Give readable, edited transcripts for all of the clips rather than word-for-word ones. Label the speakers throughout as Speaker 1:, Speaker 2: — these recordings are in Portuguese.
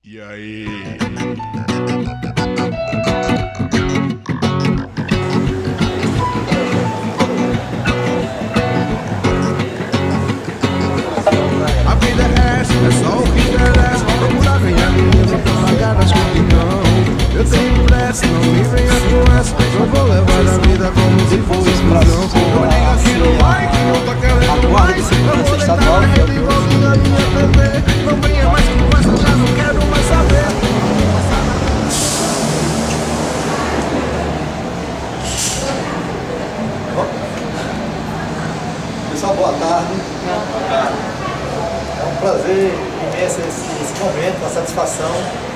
Speaker 1: E aí? A vida é essa, é só o que interessa. Procura ganhar dinheiro pra pagar as contas não. Eu tenho pressa, não me venha com essa. Não vou levar a vida como se fosse explosão. Não diga que não vai, que não tá querendo mais. Eu vou deitar na rede e volto da minha TV. Não venha mais conversa, já não quero mais saber.
Speaker 2: Pessoal, boa tarde. É um prazer imenso esse momento, uma satisfação.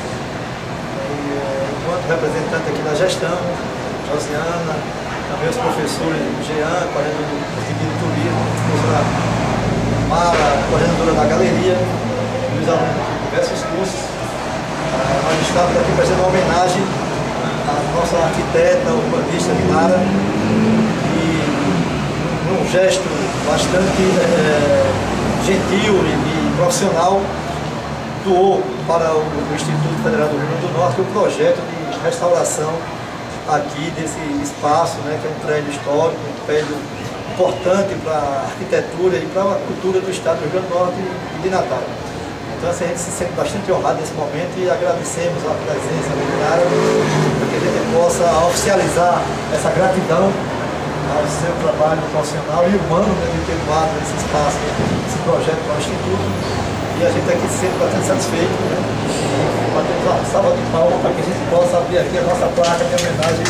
Speaker 2: Enquanto representante aqui da gestão, Josiana, também os professores Jean, coordenador do Instituto de Turismo, a professora Mara, coordenadora da galeria, e os alunos de diversos cursos. Nós estamos aqui fazendo uma homenagem à nossa arquiteta, urbanista Lara, num gesto bastante gentil e profissional, doou para o Instituto Federal do Rio Grande do Norte o projeto de restauração aqui desse espaço, né, que é um prédio histórico, um prédio importante para a arquitetura e para a cultura do estado do Rio Grande do Norte e de Natal. Então assim, a gente se sente bastante honrado nesse momento e agradecemos a presença do Lara para que a gente possa oficializar essa gratidão ao seu trabalho profissional e humano, né, de ter doado esse espaço, esse projeto para o Instituto. E a gente aqui se sente bastante satisfeito, né? E batemos uma salva de palmas para que a gente possa abrir aqui a nossa placa de homenagem.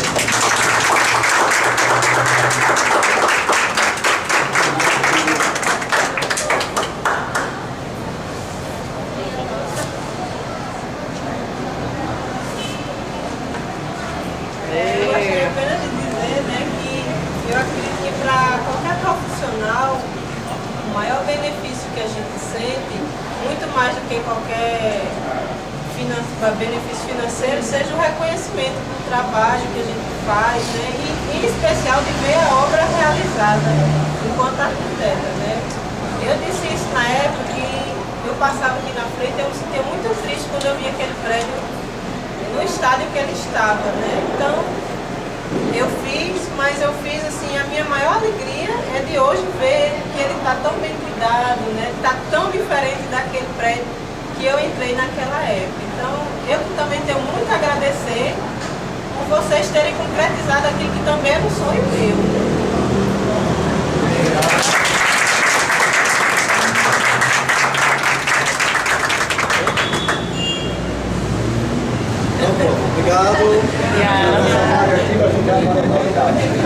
Speaker 3: Eu acredito que para qualquer profissional, o maior benefício que a gente sente, muito mais do que qualquer benefício financeiro, seja o reconhecimento do trabalho que a gente faz, né? E em especial de ver a obra realizada enquanto arquiteta, né? Eu disse isso na época que eu passava aqui na frente, eu me sentia muito triste quando eu via aquele prédio no estado em que ele estava, né? Então, eu fiz, mas eu fiz assim, a minha maior alegria é de hoje ver que ele está tão bem cuidado, né? Está tão diferente daquele prédio que eu entrei naquela época. Então, eu também tenho muito a agradecer por vocês terem concretizado aquilo que também era um sonho meu.
Speaker 2: Obrigado.
Speaker 3: Obrigada.